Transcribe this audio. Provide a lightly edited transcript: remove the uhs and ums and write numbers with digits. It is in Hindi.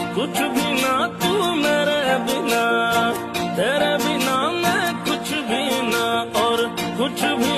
कुछ भी ना तू मेरे बिना, तेरे बिना मैं कुछ भी ना और कुछ भी